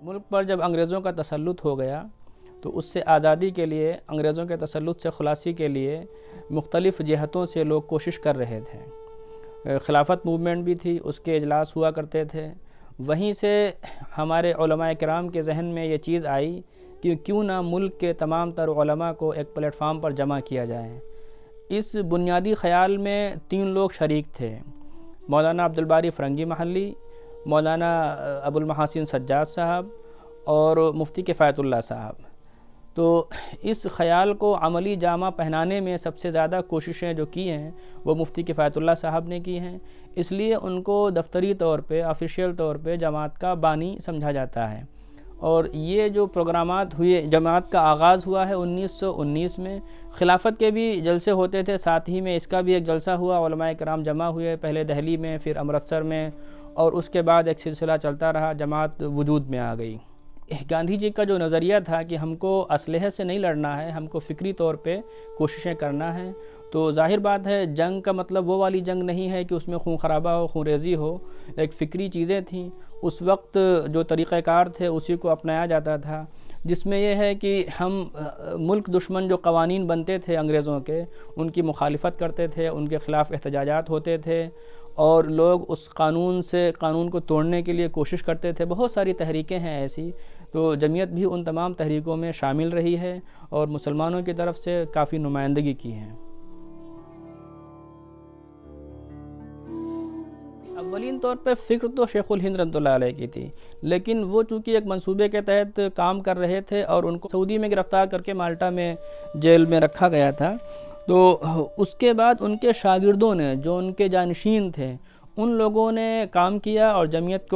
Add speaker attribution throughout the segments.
Speaker 1: ملک پر جب انگریزوں کا تسلط ہو گیا تو اس سے آزادی کے لیے، انگریزوں کے تسلط سے خلاصی کے لیے مختلف جہتوں سے لوگ کوشش کر رہے تھے۔ خلافت موومنٹ بھی تھی، اس کے اجلاس ہوا کرتے تھے۔ وہیں سے ہمارے علماء کرام کے ذہن میں یہ چیز آئی کہ کیوں نہ ملک کے تمام تر علماء کو ایک پلیٹ فارم پر جمع کیا جائے۔ اس بنیادی خیال میں 3 لوگ شریک تھے: مولانا عبدالباری فرنگی محلی، مولانا ابو المحاسن سجاد صاحب اور مفتی کفایت اللہ صاحب۔ تو اس خیال کو عملی جامہ پہنانے میں سب سے زیادہ کوششیں جو کی ہیں وہ مفتی کفایت اللہ صاحب نے کی ہیں، اس لیے ان کو دفتری طور پہ، آفیشیل طور پہ جماعت کا بانی سمجھا جاتا ہے۔ اور یہ جو پروگرامات ہوئے، جماعت کا آغاز ہوا ہے 1919 میں۔ خلافت کے بھی جلسے ہوتے تھے، ساتھ ہی میں اس کا بھی ایک جلسہ ہوا، علماء کرام جمع ہوئے، پہلے دہلی میں، پھر امرتسر میں، اور اس کے بعد ایک سلسلہ چلتا رہا، جماعت وجود میں آ گئی۔ گاندھی جی کا جو نظریہ تھا کہ ہم کو اسلحے سے نہیں لڑنا ہے، ہم کو فکری طور پہ کوششیں کرنا ہے، تو ظاہر بات ہے جنگ کا مطلب وہ والی جنگ نہیں ہے کہ اس میں خون خرابہ ہو، خون ریزی ہو، ایک فکری چیزیں تھیں۔ اس وقت جو طریقہ کار تھے اسی کو اپنایا جاتا تھا، جس میں یہ ہے کہ ہم ملک دشمن جو قوانین بنتے تھے انگریزوں کے، ان کی مخالفت کرتے تھے، ان کے خلاف احتجاجات ہوتے تھے، اور لوگ اس قانون کو توڑنے کے لیے کوشش کرتے تھے۔ بہت ساری تحریکیں ہیں ایسی، تو جمعیت بھی ان تمام تحریکوں میں شامل رہی ہے اور مسلمانوں کی طرف سے کافی نمائندگی کی ہے۔ اولین طور پہ فکر تو شیخ الہند رحمۃ اللہ علیہ کی تھی، لیکن وہ چونکہ ایک منصوبے کے تحت کام کر رہے تھے اور ان کو سعودی میں گرفتار کر کے مالٹا میں جیل میں رکھا گیا تھا، تو اس کے بعد ان کے شاگردوں نے، جو ان کے جانشین تھے، ان لوگوں نے کام کیا اور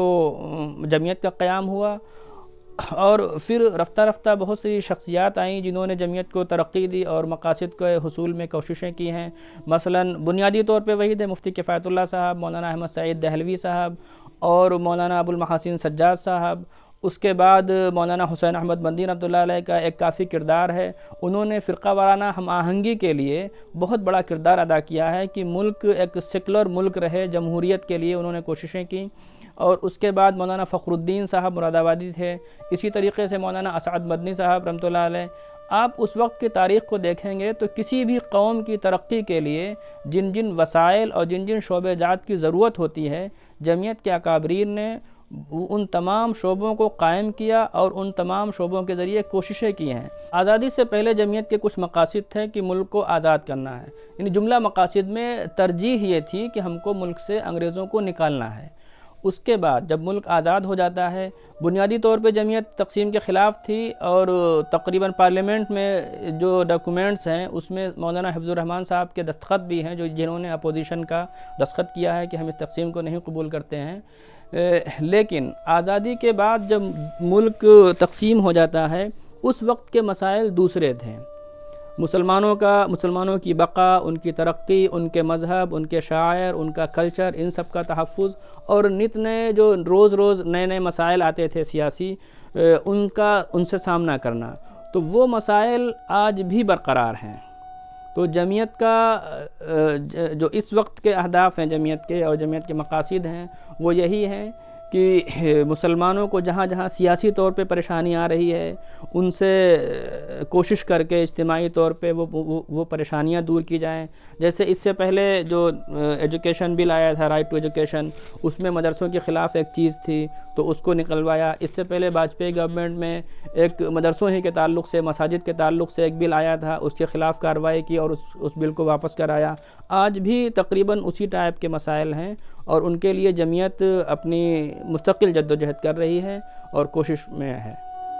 Speaker 1: جمعیت کا قیام ہوا۔ اور پھر رفتہ رفتہ بہت سی شخصیات آئیں جنہوں نے جمعیت کو ترقی دی اور مقاصد کے حصول میں کوششیں کی ہیں۔ مثلاً بنیادی طور پہ وہی تھے مفتی کفایت اللہ صاحب، مولانا احمد سعید دہلوی صاحب اور مولانا ابو المحاسن سجاد صاحب۔ اس کے بعد مولانا حسین احمد مدنی رحمۃ اللہ علیہ کا ایک کافی کردار ہے، انہوں نے فرقہ وارانہ ہم آہنگی کے لیے بہت بڑا کردار ادا کیا ہے کہ ملک ایک سیکولر ملک رہے، جمہوریت کے لیے انہوں نے کوششیں کی۔ اور اس کے بعد مولانا فخر الدین صاحب مراد آبادی تھے، اسی طریقے سے مولانا اسعد مدنی صاحب رحمۃ اللہ علیہ۔ آپ اس وقت کی تاریخ کو دیکھیں گے تو کسی بھی قوم کی ترقی کے لیے جن جن وسائل اور جن جن شعبہ جات کی ضرورت ہوتی ہے، جمعیت کے اکابرین نے ان تمام شعبوں کو قائم کیا اور ان تمام شعبوں کے ذریعے کوششیں کی ہیں۔ آزادی سے پہلے جمعیت کے کچھ مقاصد تھے کہ ملک کو آزاد کرنا ہے، یعنی جملہ مقاصد میں ترجیح یہ تھی کہ ہم کو ملک سے انگریزوں کو نکالنا ہے۔ اس کے بعد جب ملک آزاد ہو جاتا ہے، بنیادی طور پہ جمعیت تقسیم کے خلاف تھی، اور تقریباً پارلیمنٹ میں جو ڈاکومنٹس ہیں اس میں مولانا حفظ الرحمان صاحب کے دستخط بھی ہیں، جنہوں نے اپوزیشن کا دستخط کیا ہے کہ ہم اس تقسیم کو نہیں قبول کرتے ہیں۔ لیکن آزادی کے بعد جب ملک تقسیم ہو جاتا ہے، اس وقت کے مسائل دوسرے تھے۔ مسلمانوں کی بقا، ان کی ترقی، ان کے مذہب، ان کے شاعر، ان کا کلچر، ان سب کا تحفظ، اور نت نئے جو روز نئے مسائل آتے تھے سیاسی، ان سے سامنا کرنا، تو وہ مسائل آج بھی برقرار ہیں۔ تو جمعیت کا جو اس وقت کے اہداف ہیں جمعیت کے اور جمعیت کے مقاصد ہیں، وہ یہی ہیں کہ مسلمانوں کو جہاں جہاں سیاسی طور پہ پریشانی آ رہی ہے، ان سے کوشش کر کے اجتماعی طور پہ وہ پریشانیاں دور کی جائیں۔ جیسے اس سے پہلے جو ایجوکیشن بل آیا تھا، رائٹ ٹو ایجوکیشن، اس میں مدرسوں کے خلاف ایک چیز تھی تو اس کو نکلوایا۔ اس سے پہلے واجپئی گورنمنٹ میں ایک مدرسوں ہی کے تعلق سے، مساجد کے تعلق سے ایک بل آیا تھا، اس کے خلاف کارروائی کی اور اس بل کو واپس کرایا۔ آج بھی تقریباً اسی ٹائپ کے مسائل ہیں اور ان کے لیے جمعیت اپنی مستقل جدوجہد کر رہی ہے اور کوشش میں ہے۔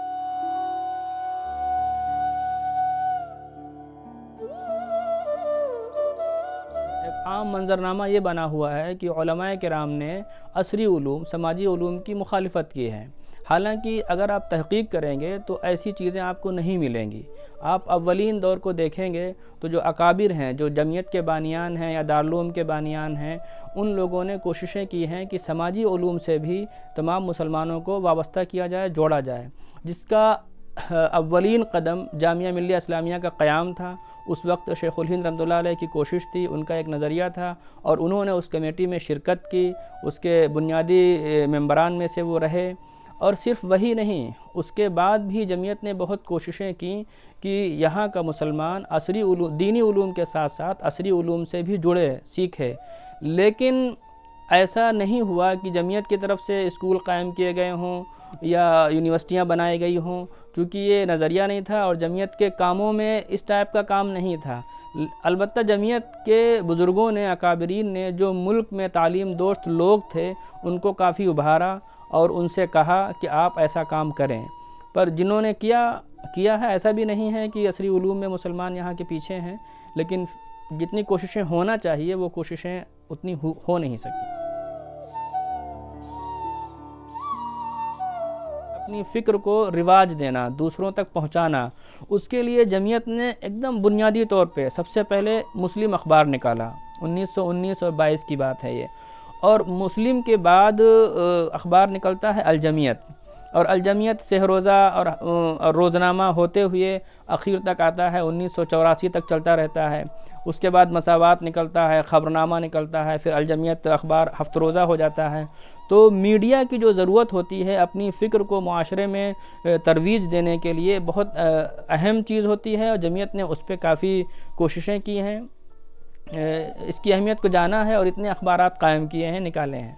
Speaker 1: ایک عام منظرنامہ یہ بنا ہوا ہے کہ علماء کرام نے عصری علوم، سماجی علوم کی مخالفت کی ہے۔ حالانکہ اگر آپ تحقیق کریں گے تو ایسی چیزیں آپ کو نہیں ملیں گی۔ آپ اولین دور کو دیکھیں گے تو جو اکابر ہیں، جو جمعیت کے بانیان ہیں یا دارالعلوم کے بانیان ہیں، ان لوگوں نے کوششیں کی ہیں کہ سماجی علوم سے بھی تمام مسلمانوں کو وابستہ کیا جائے، جوڑا جائے، جس کا اولین قدم جامعہ ملیہ اسلامیہ کا قیام تھا۔ اس وقت شیخ الہند رحمۃ اللہ علیہ کی کوشش تھی، ان کا ایک نظریہ تھا اور انہوں نے اس کمیٹی میں شرکت کی، اس کے بنیادی ممبران میں سے وہ رہے، اور صرف وہی نہیں، اس کے بعد بھی جمعیت نے بہت کوششیں کی کہ یہاں کا مسلمان عصری علوم، دینی علوم کے ساتھ ساتھ عصری علوم سے بھی جڑے، سیکھے، لیکن ایسا نہیں ہوا کہ جمعیت کی طرف سے اسکول قائم کیے گئے ہوں یا یونیورسٹیاں بنائی گئی ہوں، چونکہ یہ نظریہ نہیں تھا اور جمعیت کے کاموں میں اس ٹائپ کا کام نہیں تھا۔ البتہ جمعیت کے بزرگوں نے، اکابرین نے، جو ملک میں تعلیم دوست لوگ تھے، ان کو کافی ابھارا اور ان سے کہا کہ آپ ایسا کام کریں، پر جنہوں نے کیا ہے، ایسا بھی نہیں ہے کہ عصری علوم میں مسلمان یہاں کے پیچھے ہیں، لیکن جتنی کوششیں ہونا چاہیے وہ کوششیں اتنی ہو نہیں سکی۔ اپنی فکر کو رواج دینا، دوسروں تک پہنچانا، اس کے لیے جمعیت نے ایک دم بنیادی طور پہ سب سے پہلے مسلم اخبار نکالا۔ 1919 اور 22 کی بات ہے یہ، اور مسلم کے بعد اخبار نکلتا ہے الجمعیت، اور الجمعیت سہ روزہ اور روزنامہ ہوتے ہوئے اخیر تک آتا ہے، 1984 تک چلتا رہتا ہے۔ اس کے بعد مساوات نکلتا ہے، خبرنامہ نکلتا ہے، پھر الجمعیت اخبار ہفت روزہ ہو جاتا ہے۔ تو میڈیا کی جو ضرورت ہوتی ہے اپنی فکر کو معاشرے میں ترویج دینے کے لیے، بہت اہم چیز ہوتی ہے، اور جمعیت نے اس پہ کافی کوششیں کی ہیں، اس کی اہمیت کو جانا ہے اور اتنے اخبارات قائم کیے ہیں، نکالے ہیں۔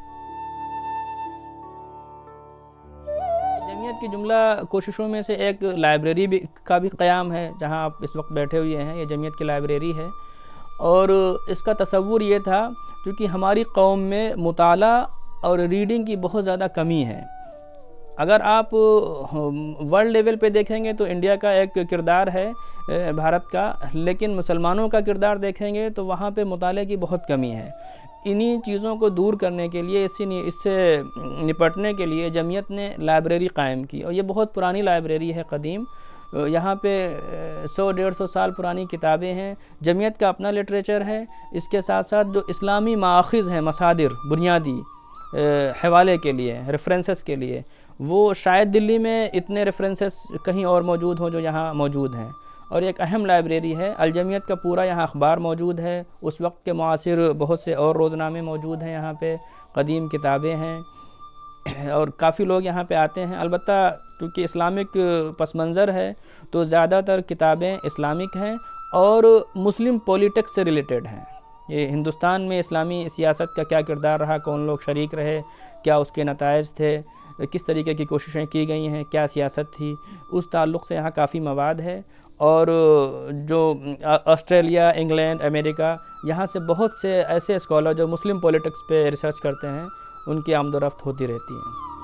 Speaker 1: جمعیت کی جملہ کوششوں میں سے ایک لائبریری کا بھی قیام ہے، جہاں آپ اس وقت بیٹھے ہوئے ہیں، یہ جمعیت کی لائبریری ہے، اور اس کا تصور یہ تھا کیونکہ ہماری قوم میں مطالعہ اور ریڈنگ کی بہت زیادہ کمی ہے۔ اگر آپ ورلڈ لیول پہ دیکھیں گے تو انڈیا کا ایک کردار ہے بھارت کا، لیکن مسلمانوں کا کردار دیکھیں گے تو وہاں پہ مطالعے کی بہت کمی ہے۔ انہی چیزوں کو دور کرنے کے لیے، اس سے نپٹنے کے لیے جمعیت نے لائبریری قائم کی، اور یہ بہت پرانی لائبریری ہے، قدیم، یہاں پہ 100-150 سال پرانی کتابیں ہیں۔ جمعیت کا اپنا لٹریچر ہے، اس کے ساتھ ساتھ جو اسلامی مآخذ ہیں، مصادر بنیادی حوالے کے لیے، ریفرنسز کے لیے، وہ شاید دلی میں اتنے ریفرنسز کہیں اور موجود ہوں جو یہاں موجود ہیں، اور ایک اہم لائبریری ہے۔ الجمعیت کا پورا یہاں اخبار موجود ہے، اس وقت کے معاصر بہت سے اور روزنامے موجود ہیں یہاں پہ، قدیم کتابیں ہیں، اور کافی لوگ یہاں پہ آتے ہیں۔ البتہ چونکہ اسلامک پس منظر ہے تو زیادہ تر کتابیں اسلامک ہیں اور مسلم پولیٹکس سے ریلیٹڈ ہیں۔ یہ ہندوستان میں اسلامی سیاست کا کیا کردار رہا، کون لوگ شریک رہے، کیا اس کے نتائج تھے، کس طریقے کی کوششیں کی گئی ہیں، کیا سیاست تھی، اس تعلق سے یہاں کافی مواد ہے۔ اور جو آسٹریلیا، انگلینڈ، امریکہ، یہاں سے بہت سے ایسے اسکالر جو مسلم پولیٹکس پہ ریسرچ کرتے ہیں، ان کی آمد و رفت ہوتی رہتی ہے۔